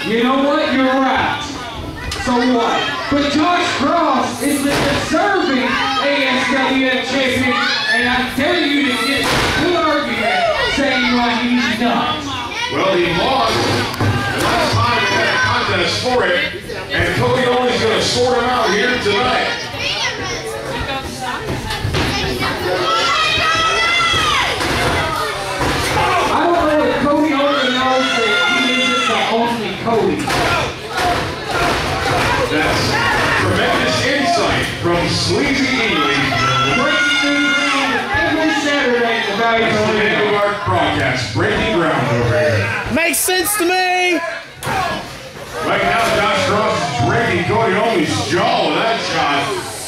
You know what? You're right. So what? But Josh Cross is the deserving ASWF champion, and I dare you to get a good argument saying why he's not. Well, he lost the last time we had a contest for it, and Cody Only's going to sort him out here tonight. I don't know if Cody Only knows that he isn't the only Cody. That's tremendous insight from Sleazy Ely. Breaking news every Saturday at the Valley Vanguard broadcast, breaking ground over here. Makes sense to me. Right now, Josh Cross is breaking Cody Only's jaw with that shot.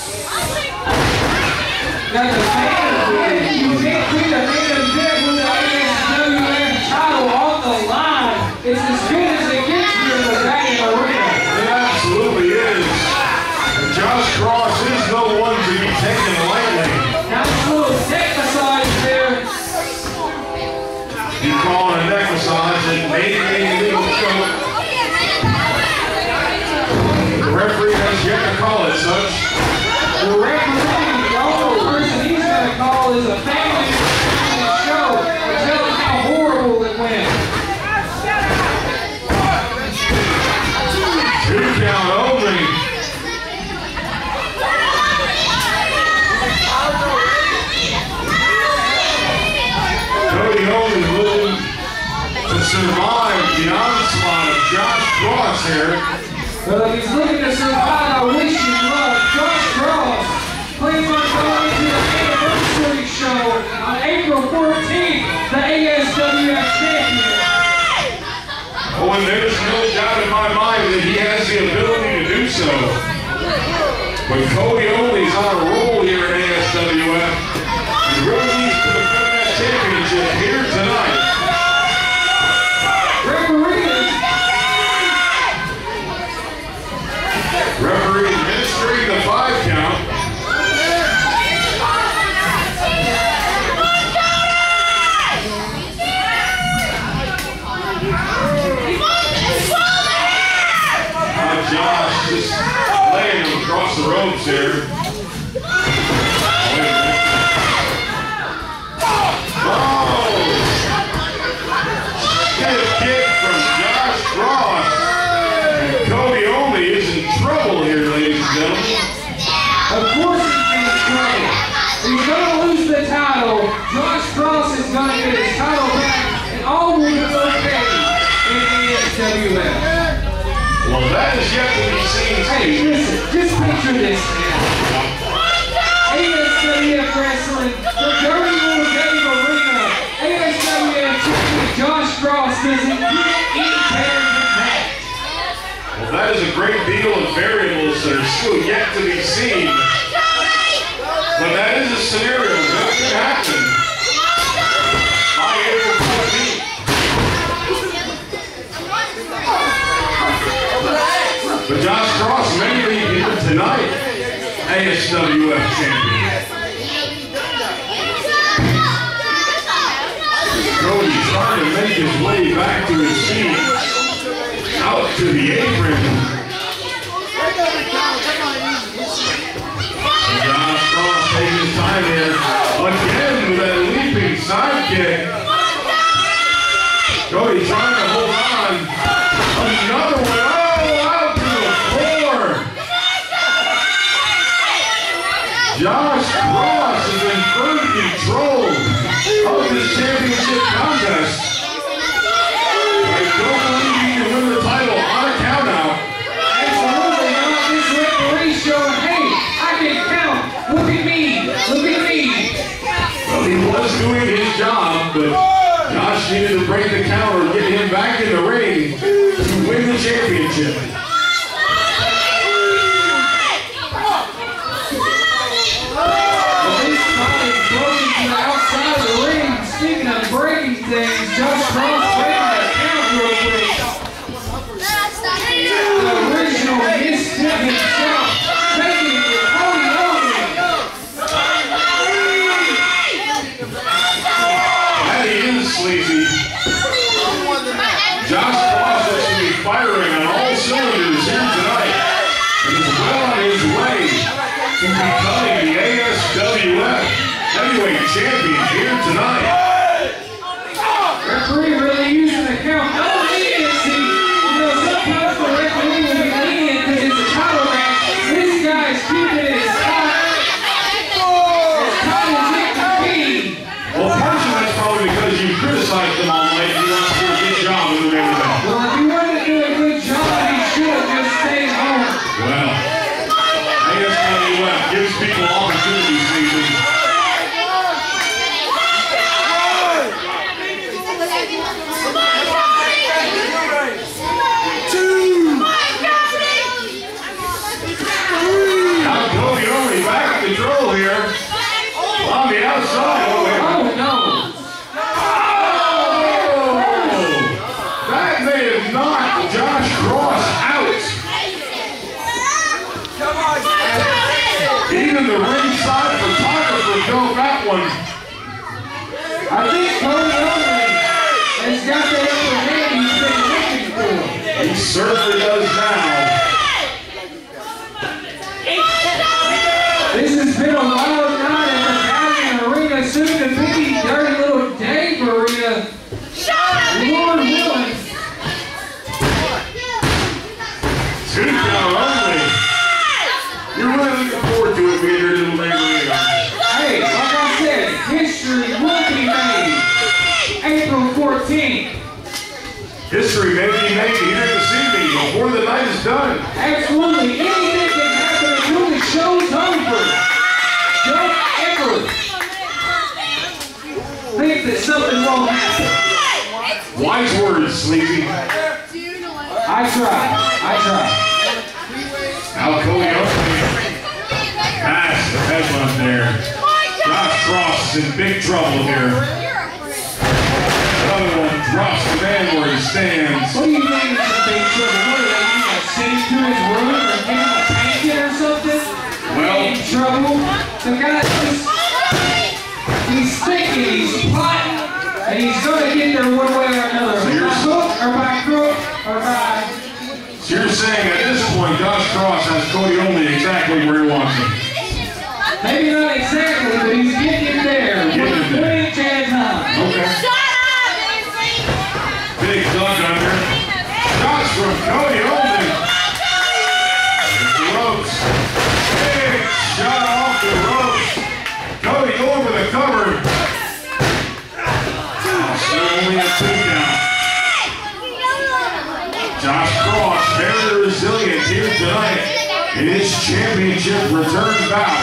Now the man, you can't be the main event with the ASWF title on the line. It's as good as it gets here in the Valley Arena. It absolutely is. And Josh Cross is no one to be taken lightly. Now this little neck massage there. You call it a neck massage and maybe a legal choke. The referee has yet to call it such. The referee, the only person he's going to call is a family show and tell him how horrible it went. 2 count only. Cody Only looking to survive the onslaught of Josh Cross here. But if he's looking to survive, I wish you luck. Josh Cross plans on going to the anniversary show on April 14th, the ASWF champion. Oh, and there's no doubt in my mind that he has the ability to do so. But Cody Only's on a roll here at ASWF. He really needs to defend that championship here tonight. Referee administering the 5 count. Josh just laying him across the ropes here. Oh! Stiff kick from Josh Cross. And Cody Only is in trouble here, ladies and gentlemen. Of course he's in trouble. He's going to lose the title. Josh Cross is going to get his title back, and all will be okay in ASWF. Well, that is yet to be seen. Hey, listen, just picture this, man. ASWF Wrestling, the Dirty Little Dave Arena. ASWF champion Josh Cross doesn't get any better than that. Well, that is a great deal of variables that are still yet to be seen. But that is a scenario that could happen. By April 14th. But Josh Cross may be here tonight, ASWF champion. Cody trying to make his way back to his seat, out to the apron. And Josh Cross taking his time here, again with that leaping sidekick. Cody trying to hold on. Another one. Josh Cross is in firm control of this championship contest. I don't believe he can win the title on a countout. Absolutely not. This referee showing, hey, I can count. Look at me. Look at me. Well, he was doing his job, but Josh needed to break the counter and get him back in the ring to win the championship. Outside of the ring, speaking of breaking things, Josh Cross breaking that count real quick. The original misstep himself, taking it to Cody Only. That is sleazy. Josh Cross is going to be firing heavyweight champion here tonight. Referee really using the count. No leniency. You know, sometimes the referee will be lenient because it's a title match. This guy's keeping it as tight as it can be. Well, partially that's probably because you criticized them all night. He wants to do a good job of it every day. Well, if he wanted to do a good job, he should have just stayed home. Well, ASWF gives people opportunities these days. Now Cody Only back in control here. On the outside. Oh, no. That may have knocked Josh Cross out. Even the ringside photographer felt that one. I think Cody Only has got that upper hand he's been looking for. He certainly does now. This has been a wild night at the Valiant Arena, soon to be dirty little Dave Arena. Lord willing. Two count only. You're really looking forward to it being here little Dave Arena. Hey, like I said, history will be made. April 14th. History may be made here this evening before the night is done. Absolutely. Anything can happen until the show's over. Don't ever think that something won't happen. Wise words, Sleepy. I try. Now Cody Oakley. Pass the headbutt there. Josh Cross is in big trouble here. Another one drops the man where he stands. What do you think is a big trouble? What are they going to send him to his room or give him a pancake or something? Well, in trouble. The guy just, he's thinking, he's plotting, and he's going to get there one way or another. By hook or by crook or by... So you're saying at this point, Josh Cross has Cody Only exactly where he wants him. Maybe not exactly, but he's getting it there. Getting it there. 1 inch at a time. Okay. Big duck under. Shots from Cody Only. The ropes. Big shot off the ropes. Cody going for the cover. Still only a 2 count. Josh Cross, very resilient here tonight in his championship return bout.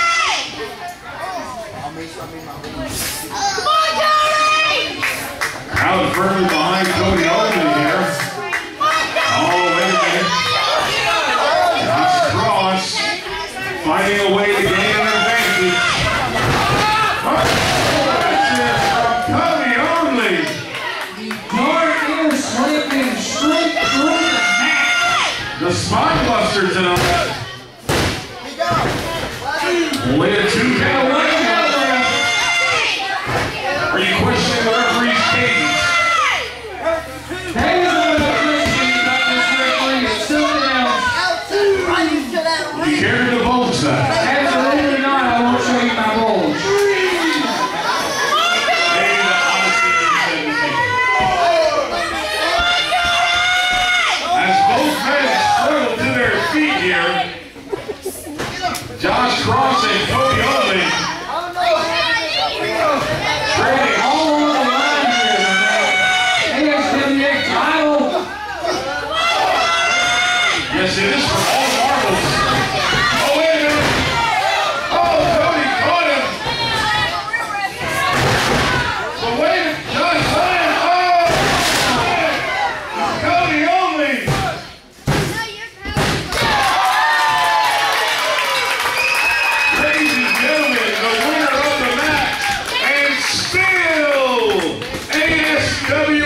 Crowd firmly behind Cody Only here. Oh, wait a minute. Josh Cross finding a way to gain an advantage. Cody Only. Dark air slipping straight through the mat. The spine buster tonight. Only a 2 count. Are you questioning the referee's cadence? That is what I'm questioning about this referee. It's something else. You care to divulge that? Absolutely not. I won't show you my bulge. As both men struggle to their feet here, Josh Cross and Cody Only trading All on the line here. ASWF title. Yes, it is for all marbles. Oh, wait a minute. Oh, Cody caught him. But wait, Josh Lyon. Oh, Cody Only. Ladies and gentlemen, the winner of the match and still ASWF